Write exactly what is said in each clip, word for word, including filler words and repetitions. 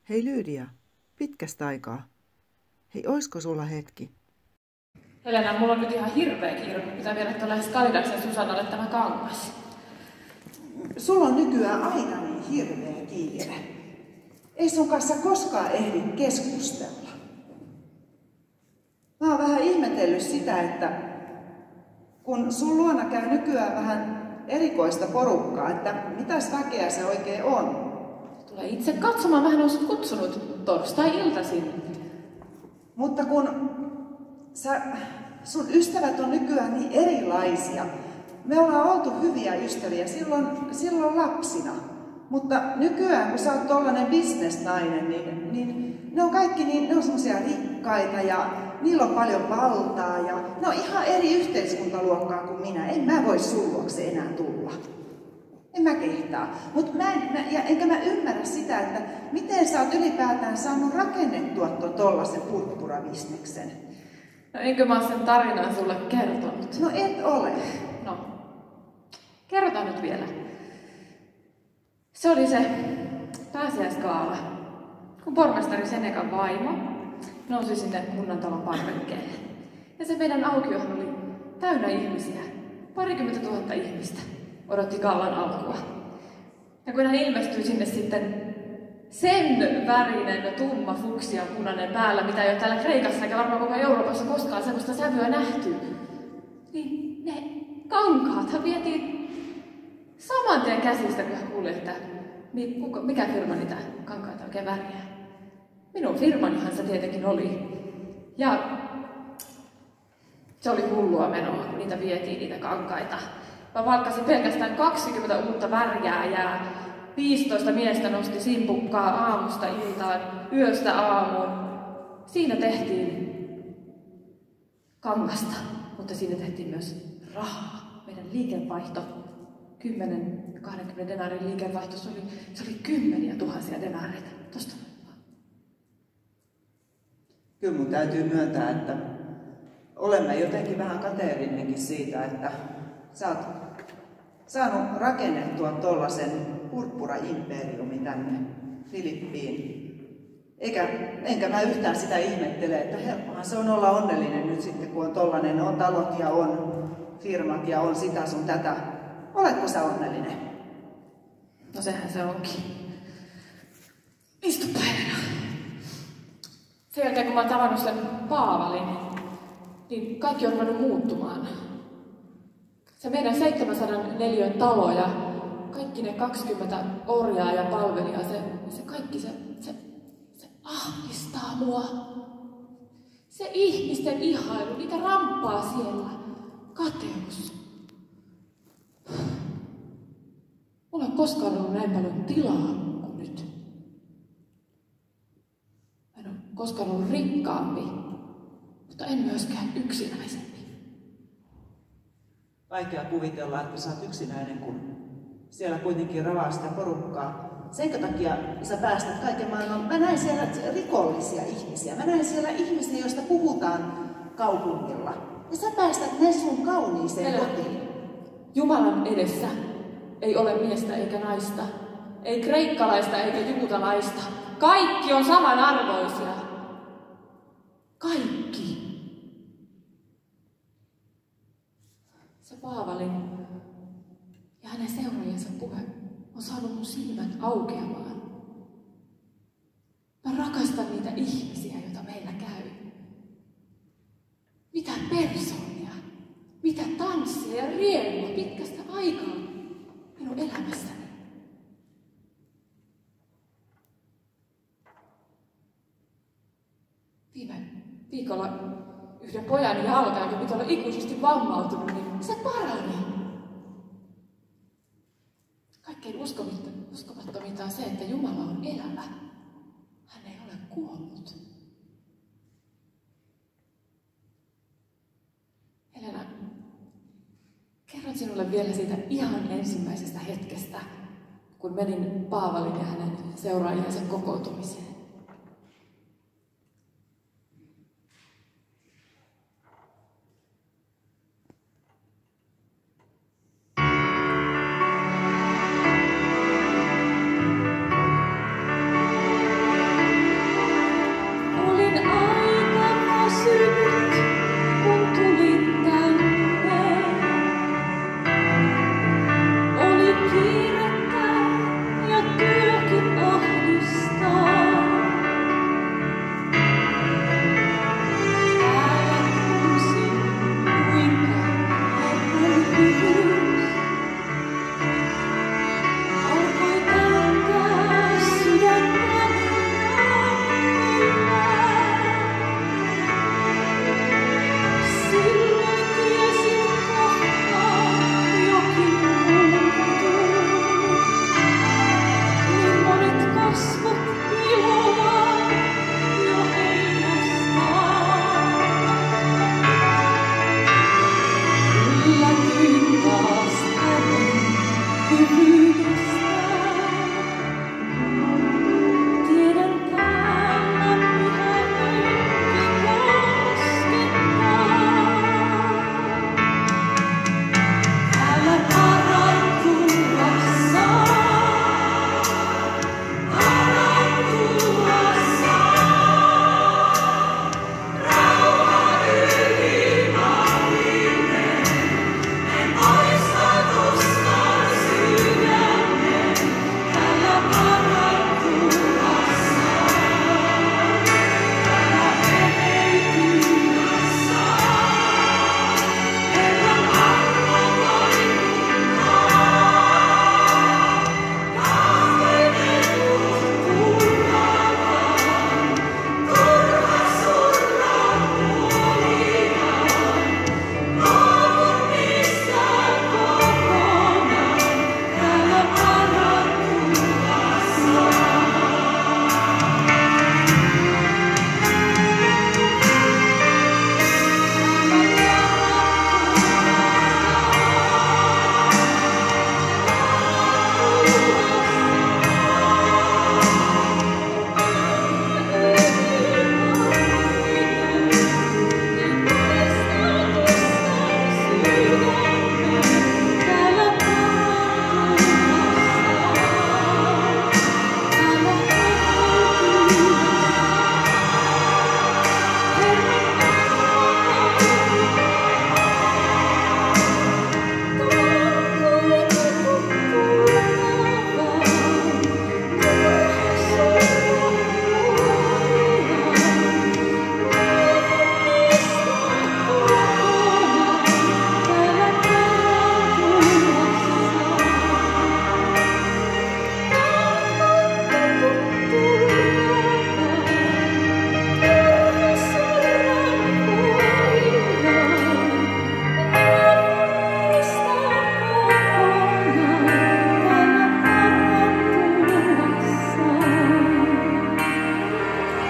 Hei Lyydia, pitkästä aikaa. Hei, oisko sulla hetki? Helena, mulla on nyt ihan hirveä kiire, kun pitää viedä tuolle Skaldaksen Susannalle tämä kangas. Sulla on nykyään aina niin hirveä kiire. Ei sun kanssa koskaan ehdi keskustella. Mä oon vähän ihmetellyt sitä, että kun sun luona käy nykyään vähän erikoista porukkaa, että mitäs väkeä se oikein on. Tule itse katsomaan, vähän on sut kutsunut torstai-iltaisin. Mutta kun sä, sun ystävät on nykyään niin erilaisia. Me ollaan oltu hyviä ystäviä silloin, silloin lapsina. Mutta nykyään, kun sä oot tollanen bisnesnainen, niin, niin ne on kaikki niin, ne on semmosia rikkaita ja niillä on paljon valtaa ja ne on ihan eri yhteiskuntaluokkaa kuin minä. En mä voi sun luokse enää tulla. En mä kehtaa. Mut mä en, mä, ja enkä mä ymmärrä sitä, että miten sä oot ylipäätään saanut rakennettua ton tollasen purppurabisneksen. No enkö mä oon sen tarinan sulle kertonut? No et ole. No, kerrotaan nyt vielä. Se oli se pääsiäiskaala, kun pormestari Senekan vaimo nousi sinne kunnantalon parvekkeelle. Ja se meidän aukiohan oli täynnä ihmisiä. Parikymmentä tuhatta ihmistä odotti kaalan alkua. Ja kun hän ilmestyi sinne sitten sen värinen, tumma, fuksia, punainen päällä, mitä ei ole täällä Kreikassa eikä varmaan koko Euroopassa koskaan sellaista sävyä nähty, niin ne kankaathan vietiin saman tien käsistä, kun hän kuuli, että mikä firma niitä kankaita oikein värjää. Minun firmanihan se tietenkin oli. Ja se oli hullua menoa, kun niitä vietiin, niitä kankaita. Mä valkkasin pelkästään kaksikymmentä uutta värjääjää. viisitoista miestä nosti simpukkaa aamusta iltaan, yöstä aamuun. Siinä tehtiin kangasta, mutta siinä tehtiin myös rahaa. Meidän liikevaihto, kymmenen kaksikymmentä denaarin liikevaihto, se oli, se oli kymmeniä tuhansia denaareita. Tosta vaan. Kyllä mun täytyy myöntää, että olemme jotenkin vähän kateellinenkin siitä, että sä oot saanut rakennettua tollasen purppura-imperiumin tänne Filippiin. Eikä, enkä mä yhtään sitä ihmettele, että helppohan se on olla onnellinen nyt sitten, kun on tollanen, on talot ja on firmat ja on sitä sun tätä. Oletko sä onnellinen? No sehän se onkin. Istupa Helena. Sen jälkeen kun mä oon tavannut sen Paavalin, niin kaikki on ruvennut muuttumaan. Se meidän seitsemänsadan neliön talo ja kaikki ne kaksikymmentä orjaa ja palvelijaa, se, se kaikki se, se, se ahdistaa mua. Se ihmisten ihailu, niitä ramppaa siellä. Kateus. Mulla ei koskaan ollut näin paljon tilaa kuin nyt. Mä en ole koskaan ollut rikkaampi, mutta en myöskään yksinäisempi. Vaikea kuvitella, että sä oot yksinäinen, kun siellä kuitenkin ravaa sitä porukkaa. Senkö takia sä päästät kaiken maailman. Mä näin siellä rikollisia ihmisiä. Mä näin siellä ihmisiä, joista puhutaan kaupungilla. Ja sä päästät ne sun kauniiseen Helena, kotiin. Jumalan edessä ei ole miestä eikä naista. Ei kreikkalaista eikä juutalaista. Kaikki on samanarvoisia. Kaikki. Se Paavali ja hänen seuraajansa puhe on saanut mun silmät aukeamaan. Mä rakastan niitä ihmisiä, joita meillä käy. Mitä persoonia, mitä tanssia ja riemua pitkästä aikaa minun elämässäni. Viime viikolla yhden pojan jalka, joka piti olla ikuisesti vammautunut, niin se parani. Kaikkein uskomattominta on se, että Jumala on elävä. Hän ei ole kuollut. Helena, kerron sinulle vielä siitä ihan ensimmäisestä hetkestä, kun menin Paavalin ja hänen seuraajiensa kokoutumiseen.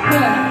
Helena.